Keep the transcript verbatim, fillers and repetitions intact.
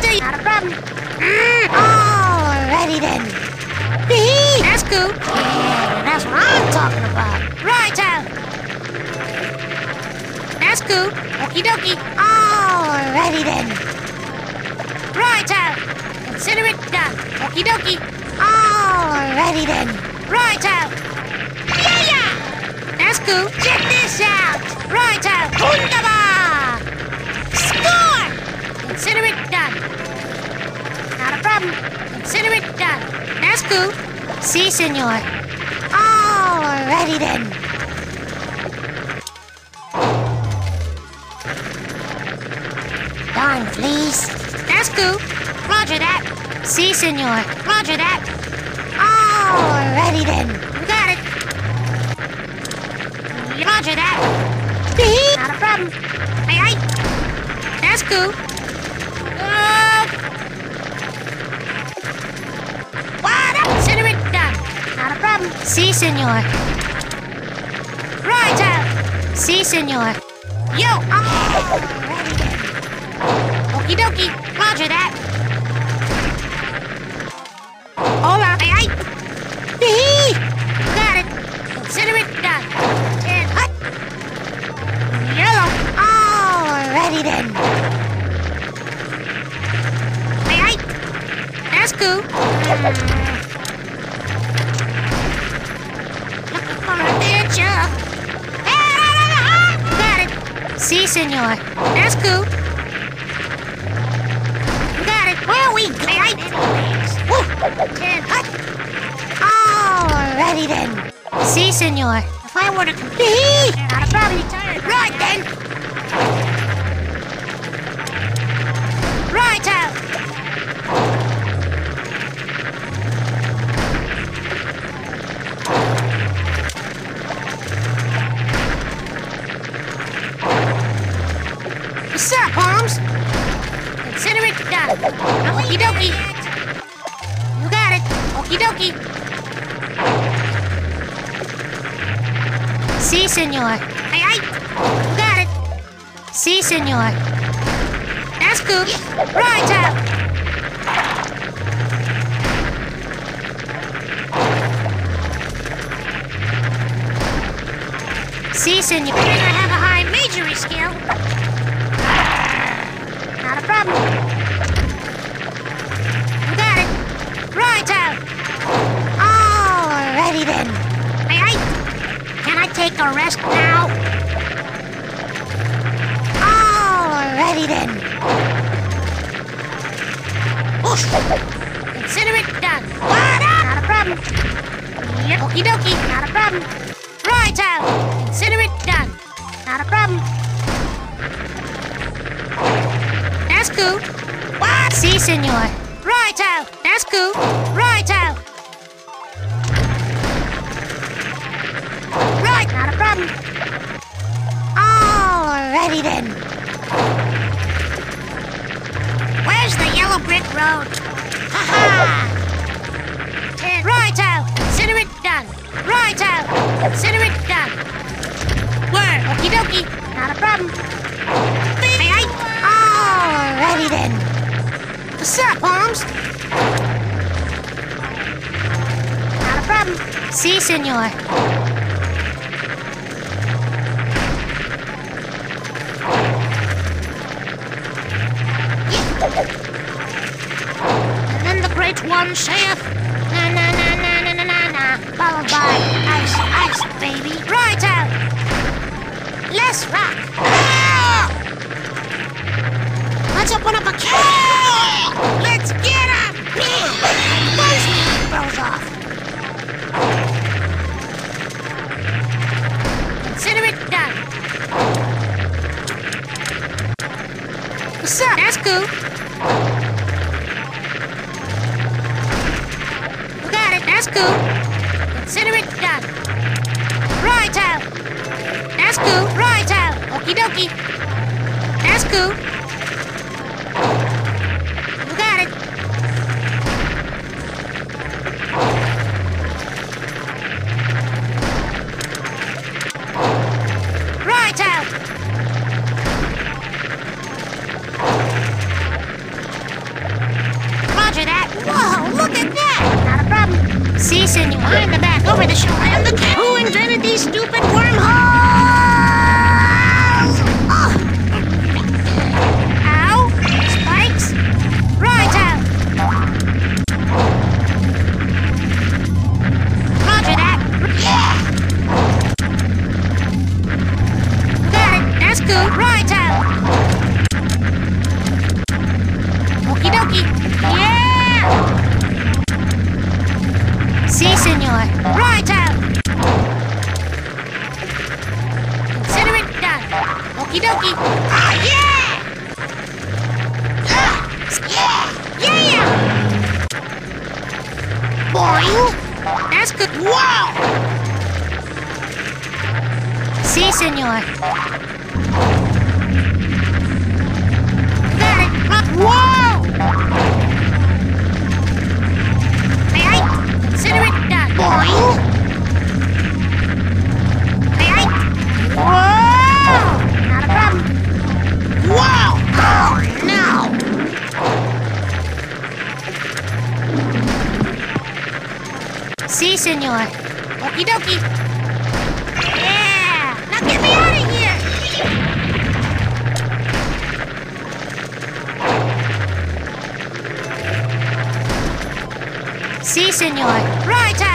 see. Not a problem. Mm. Alrighty then. That's cool. Yeah, that's what I'm talking about. Righto. That's cool. Okie dokie. Alrighty then. Righto. Consider it done. Okie dokie. Alrighty then. Righto. Yeah, yeah. That's cool. Check this out. Righto. Wunderbar. Score. Consider it done. Not a problem. Consider it done. That's cool. Si, senor. Alrighty then. Darn fleas. That's cool. Roger that. Si, senor. Roger that. Alrighty then. You got it. Roger that. Not a problem. Hey, hey. That's cool. Uh, what up? Consider it done. Not a problem. Si, senor. Righto. Si, senor. Yo. Alrighty then. Okie dokie. Roger that. Hola. Hey, hey. Hee. Got it. Consider it done. And hut. Yellow. Alrighty then. Hey, hey. That's cool. Mm. Looking for a picture. Got it. Si, senor. That's cool. Got it. Where we going? Hey, hey. Woo. And hut. Alrighty then. Si, senor. If I were to compete, I'd probably tired. Right then. Right out. What's up, Holmes? Consider it done. Okie dokie. You got it. Okie dokie. Si, senor. Hey, hey. You got it. Si, senor. That's cool. Right out. Si, senor. I have a high majory skill. Not a problem. You got it. Right out. Alrighty then. Hey, hey. Can I take a rest now? Alrighty then. Oof. Consider it done. What up? Not a problem. Yep. Okie dokie. Not a problem. Right out. Consider it done. Not a problem. That's cool. What? Si, senor. Right out. That's cool. Right out. Right. Not a problem. Alrighty then. Where's the yellow brick road? Ha ha! Right out. Consider it done. Right out. Consider it done. Where? Okie dokie. Not a problem. Hey, hey. Alrighty then. What's up, Holmes? Not a problem. Si, senor. And then the great one saith, na na na na na na na na, followed by ice, ice, baby. Right out. Let's rock. Ah! Let's open up a can. Let's get up. Buzz throws off. Consider it done. What's up? That's cool. You got it. That's cool. Consider it done. Right out. That's cool. Right out. Okie dokie. That's cool. You got it. Right out. special. I am the king. Who invented these stupid wormholes? Oh. Ow! Spikes? Righto! Roger that. Yeah! Got it. That's good. Righto! Okie dokie. Yeah! Si, senor. Righto! Consider it done. Okie dokie. Ah, yeah! Ah, yeah! Yeah! Boing! That's good. Wow! Si, senor. Got it. Uh, whoa! Aye, aye. Consider it done. Boing! Aye, aye. Whoa! Not a problem. Wow! Oh, no! Si, senor. Okie dokie. Yeah! Now get me out of here! Si, senor. Righto!